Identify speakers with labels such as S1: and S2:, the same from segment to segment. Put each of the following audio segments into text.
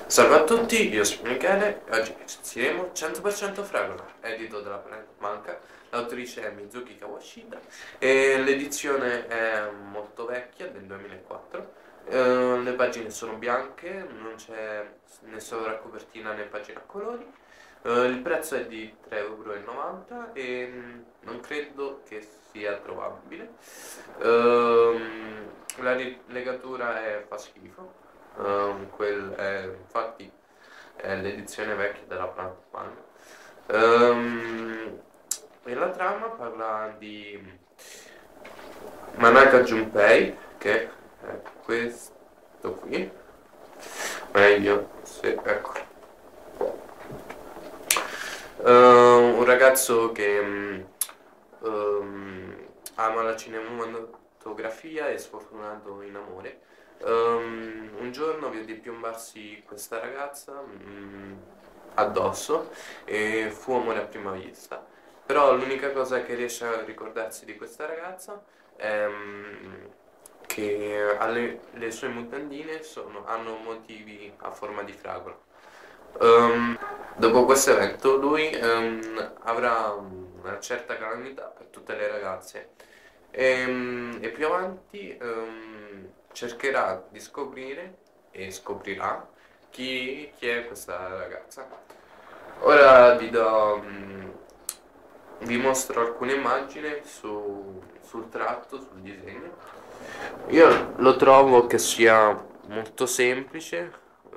S1: Salve a tutti, io sono Michele e oggi recensiremo 100% Fragola, edito dalla Planet Manca. L'autrice è Mizuki Kawashida e l'edizione è molto vecchia, del 2004. Le pagine sono bianche, non c'è né sovracopertina né pagina a colori. Il prezzo è di 3,90 € e non credo che sia trovabile. La legatura fa schifo. Infatti è l'edizione vecchia della Plant Man. E la trama parla di Manaka Junpei, che è questo qui, meglio se ecco. Un ragazzo che ama la cinematografia e sfortunato in amore. Un giorno vede piombarsi questa ragazza addosso e fu amore a prima vista. Però l'unica cosa che riesce a ricordarsi di questa ragazza è che le sue mutandine hanno motivi a forma di fragola. Dopo questo evento lui avrà una certa calamità per tutte le ragazze e più avanti cercherà di scoprire e scoprirà chi è questa ragazza. Ora vi mostro alcune immagini sul tratto, sul disegno. Io lo trovo che sia molto semplice,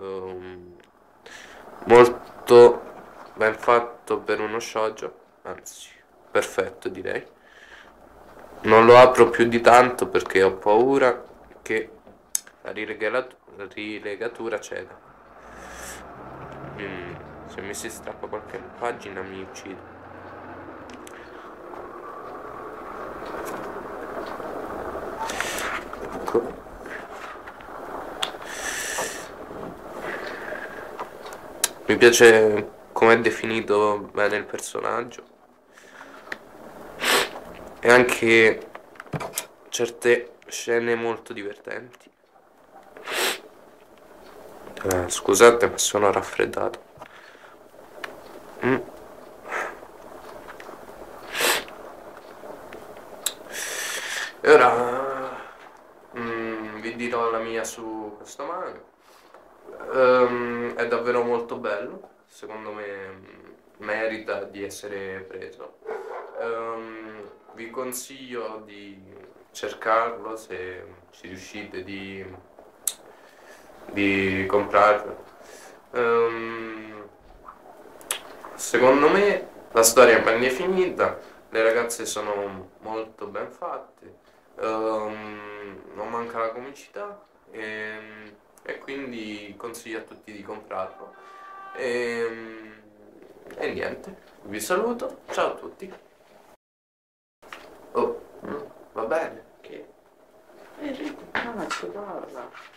S1: molto ben fatto per uno shoujo, anzi perfetto direi. Non lo apro più di tanto perché ho paura che la rilegatura ceda. Se mi si strappa qualche pagina mi uccide. Ecco. Mi piace come è definito bene il personaggio e anche certe scene molto divertenti. Scusate, ma sono raffreddato. E ora vi dirò la mia su questo manga. È davvero molto bello, secondo me merita di essere preso. Vi consiglio di cercarlo se ci riuscite di comprarlo. Secondo me la storia è ben definita, le ragazze sono molto ben fatte, non manca la comicità e quindi consiglio a tutti di comprarlo. E niente, vi saluto, ciao a tutti. Oh, va bene, che? Enrico, cazzo, guarda.